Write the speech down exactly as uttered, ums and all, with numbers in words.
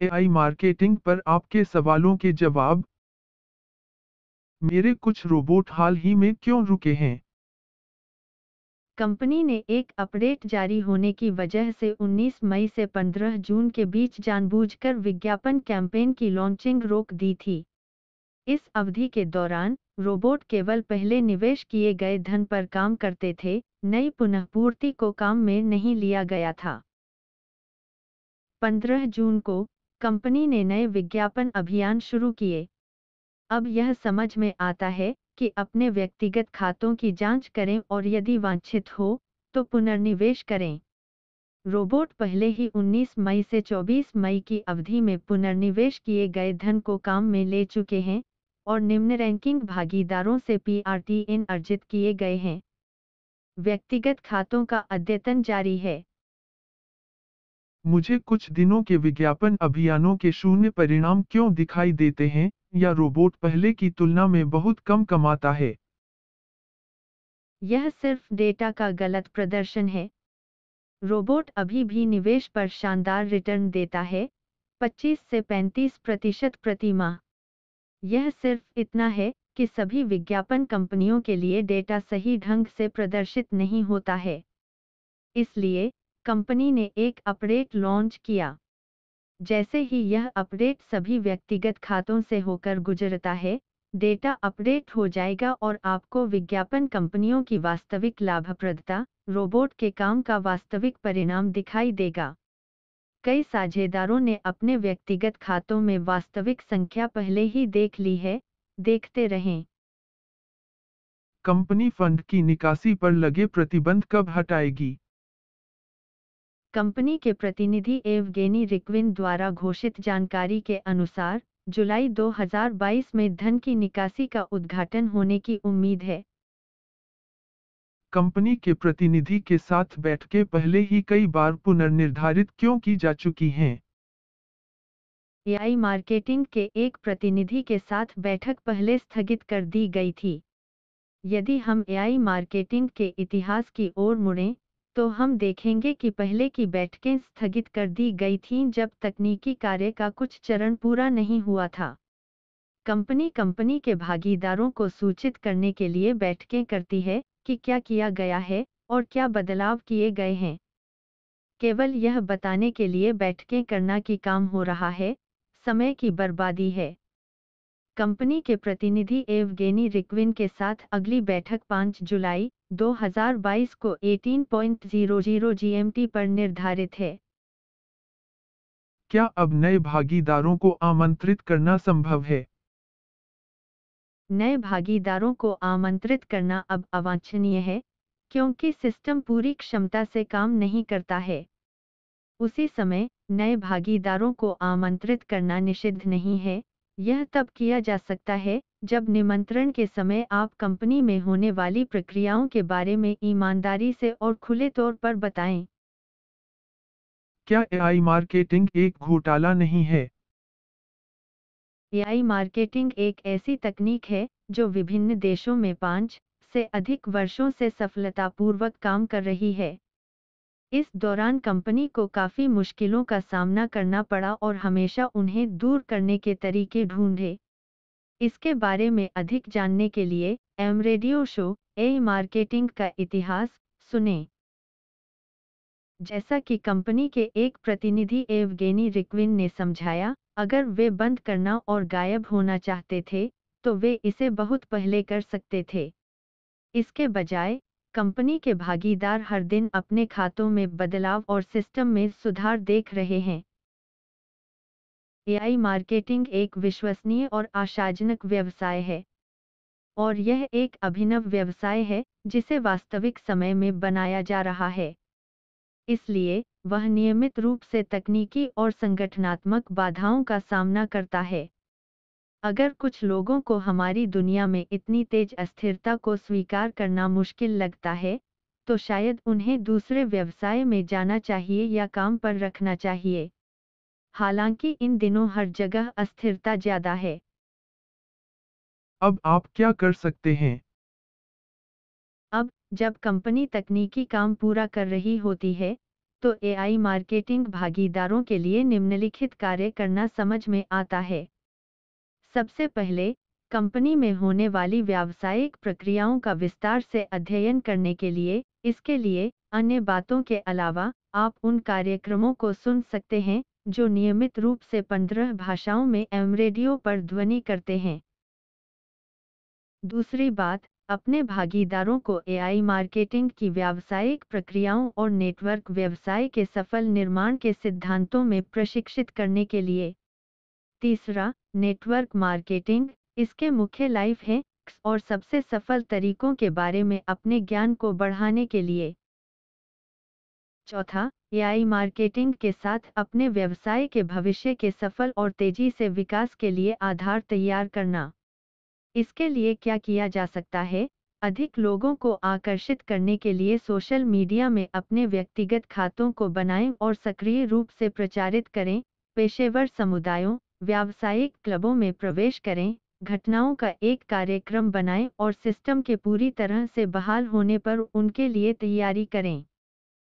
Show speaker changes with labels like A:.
A: AI marketing पर आपके सवालों के जवाब। मेरे कुछ रोबोट हाल ही में क्यों रुके हैं?
B: कंपनी ने एक अपडेट जारी होने की वजह से उन्नीस मई से पंद्रह जून के बीच जानबूझकर विज्ञापन कैंपेन की लॉन्चिंग रोक दी थी। इस अवधि के दौरान रोबोट केवल पहले निवेश किए गए धन पर काम करते थे, नई पुनःपूर्ति को काम में नहीं लिया गया था। पंद्रह जून को कंपनी ने नए विज्ञापन अभियान शुरू किए। अब यह समझ में आता है कि अपने व्यक्तिगत खातों की जांच करें और यदि वांछित हो तो पुनर्निवेश करें। रोबोट पहले ही उन्नीस मई से चौबीस मई की अवधि में पुनर्निवेश किए गए धन को काम में ले चुके हैं और निम्न रैंकिंग भागीदारों से पीआरटीएन अर्जित किए गए हैं। व्यक्तिगत खातों का अद्यतन जारी है।
A: मुझे कुछ दिनों के विज्ञापन अभियानों के शून्य परिणाम क्यों दिखाई देते हैं, या रोबोट पहले की तुलना में बहुत कम कमाता है?
B: यह सिर्फ डेटा का गलत प्रदर्शन है। रोबोट अभी भी निवेश पर शानदार रिटर्न देता है, पच्चीस से पैंतीस प्रतिशत प्रति माह। यह सिर्फ इतना है कि सभी विज्ञापन कंपनियों के लिए डेटा सही ढंग से प्रदर्शित नहीं होता है। इसलिए कंपनी ने एक अपडेट लॉन्च किया। जैसे ही यह अपडेट सभी व्यक्तिगत खातों से होकर गुजरता है, डेटा अपडेट हो जाएगा और आपको विज्ञापन कंपनियों की वास्तविक लाभप्रदता, रोबोट के काम का वास्तविक परिणाम दिखाई देगा। कई साझेदारों ने अपने व्यक्तिगत खातों में वास्तविक संख्या पहले ही देख ली है, देखते रहें।
A: कंपनी फंड की निकासी पर लगे प्रतिबंध कब हटाएगी?
B: कंपनी के प्रतिनिधि एवगेनी रिक्विन द्वारा घोषित जानकारी के अनुसार जुलाई दो हज़ार बाईस में धन की निकासी का उद्घाटन होने की उम्मीद है।
A: कंपनी के प्रतिनिधि के साथ बैठकें पहले ही कई बार पुनर्निर्धारित क्यों की जा चुकी हैं?
B: एआई मार्केटिंग के एक प्रतिनिधि के साथ बैठक पहले स्थगित कर दी गई थी। यदि हम एआई मार्केटिंग के इतिहास की ओर मुड़ें, तो हम देखेंगे कि पहले की बैठकें स्थगित कर दी गई थीं जब तकनीकी कार्य का कुछ चरण पूरा नहीं हुआ था। कंपनी कंपनी के भागीदारों को सूचित करने के लिए बैठकें करती है कि क्या किया गया है और क्या बदलाव किए गए हैं। केवल यह बताने के लिए बैठकें करना कि काम हो रहा है, समय की बर्बादी है। कंपनी के प्रतिनिधि एवगेनी रिक्विन के साथ अगली बैठक पाँच जुलाई दो हज़ार बाईस को अठारह सौ जीएमटी पर निर्धारित है।
A: क्या अब नए भागीदारों को आमंत्रित करना संभव है?
B: नए भागीदारों को आमंत्रित करना अब अवांछनीय है, क्योंकि सिस्टम पूरी क्षमता से काम नहीं करता है। उसी समय, नए भागीदारों को आमंत्रित करना निषिद्ध नहीं है। यह तब किया जा सकता है, जब निमंत्रण के समय आप कंपनी में होने वाली प्रक्रियाओं के बारे में ईमानदारी से और खुले तौर पर बताएं।
A: क्या एआई मार्केटिंग एक घोटाला नहीं है?
B: एआई मार्केटिंग एक ऐसी तकनीक है, जो विभिन्न देशों में पाँच से अधिक वर्षों से सफलतापूर्वक काम कर रही है। इस दौरान कंपनी को काफ़ी मुश्किलों का सामना करना पड़ा और हमेशा उन्हें दूर करने के तरीके ढूंढे। इसके बारे में अधिक जानने के लिए M radio show AI marketing का इतिहास सुनें। जैसा कि कंपनी के एक प्रतिनिधि एवगेनी रिक्विन ने समझाया, अगर वे बंद करना और गायब होना चाहते थे, तो वे इसे बहुत पहले कर सकते थे। इसके बजाय, कंपनी के भागीदार हर दिन अपने खातों में बदलाव और सिस्टम में सुधार देख रहे हैं। एआई मार्केटिंग एक विश्वसनीय और आशाजनक व्यवसाय है, और यह एक अभिनव व्यवसाय है जिसे वास्तविक समय में बनाया जा रहा है। इसलिए, वह नियमित रूप से तकनीकी और संगठनात्मक बाधाओं का सामना करता है। अगर कुछ लोगों को हमारी दुनिया में इतनी तेज अस्थिरता को स्वीकार करना मुश्किल लगता है, तो शायद उन्हें दूसरे व्यवसाय में जाना चाहिए या काम पर रखना चाहिए। हालांकि इन दिनों हर जगह अस्थिरता ज्यादा है।
A: अब आप क्या कर सकते हैं?
B: अब, जब कंपनी तकनीकी काम पूरा कर रही होती है, तो एआई मार्केटिंग भागीदारों के लिए निम्नलिखित कार्य करना समझ में आता है। सबसे पहले, कंपनी में होने वाली व्यावसायिक प्रक्रियाओं का विस्तार से अध्ययन करने के लिए, इसके लिए अन्य बातों के अलावा आप उन कार्यक्रमों को सुन सकते हैं जो नियमित रूप से पंद्रह भाषाओं में एम रेडियो पर ध्वनि करते हैं। दूसरी बात, अपने भागीदारों को एआई मार्केटिंग की व्यावसायिक प्रक्रियाओं और नेटवर्क व्यवसाय के सफल निर्माण के सिद्धांतों में प्रशिक्षित करने के लिए। तीसरा, नेटवर्क मार्केटिंग, इसके मुख्य लाइफ हैक्स और सबसे सफल तरीकों के बारे में अपने ज्ञान को बढ़ाने के लिए। चौथा, एआई मार्केटिंग के साथ अपने व्यवसाय के भविष्य के सफल और तेजी से विकास के लिए आधार तैयार करना। इसके लिए क्या किया जा सकता है? अधिक लोगों को आकर्षित करने के लिए सोशल मीडिया में अपने व्यक्तिगत खातों को बनाएं और सक्रिय रूप से प्रचारित करें। पेशेवर समुदायों, व्यावसायिक क्लबों में प्रवेश करें। घटनाओं का एक कार्यक्रम बनाएं और सिस्टम के पूरी तरह से बहाल होने पर उनके लिए तैयारी करें।